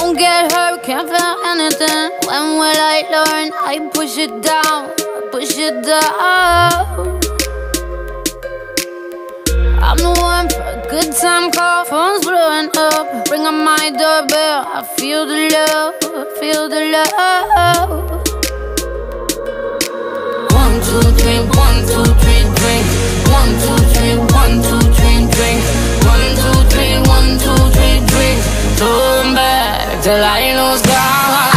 Won't get hurt, can't feel anything. When will I learn? I push it down, push it down. I'm the one for a good time call. Phone's blowing up, ring on my doorbell. I feel the love, feel the love. 1, 2, 3, 1, 2, 3, drink. 1, 2, 3, 1, 2, 3, drink. 1, 2, 3, 1, 2, 3, drink. Turn back till I lose God.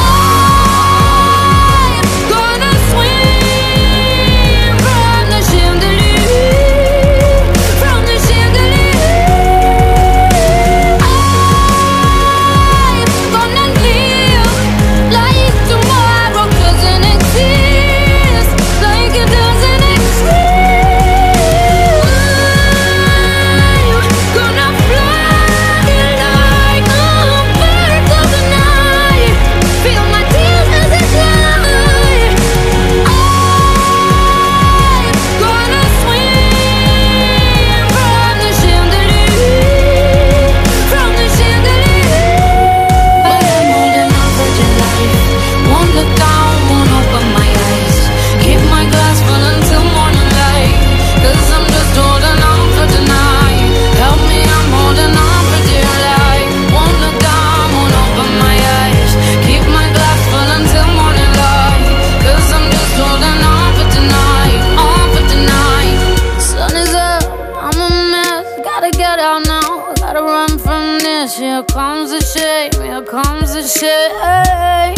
Here comes the shame, here comes the shame.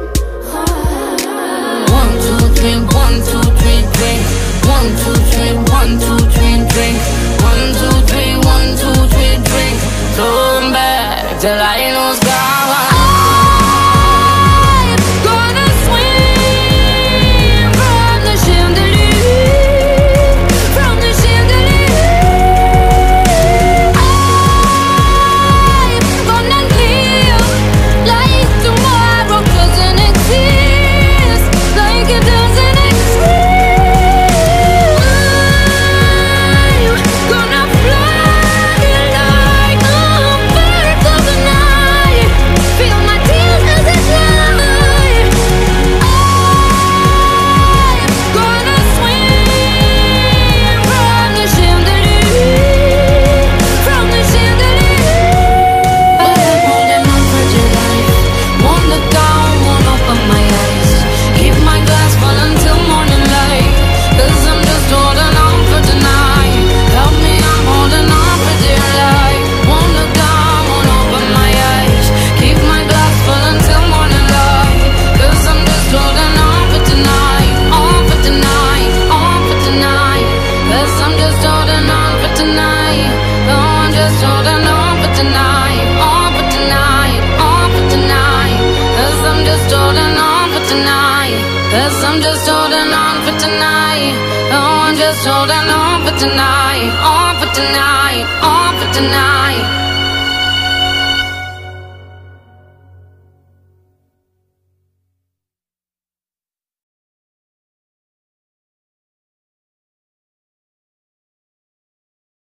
1, 2, 3, 1, 2, 3, drink. 1, 2, 3, 1, 2, 3, drink. 1, 2, 3, 1, 2, 3, drink. Turn back till I lose God. Cause I'm just holding on for tonight. Oh, I'm just holding on for tonight. On for tonight, on for tonight.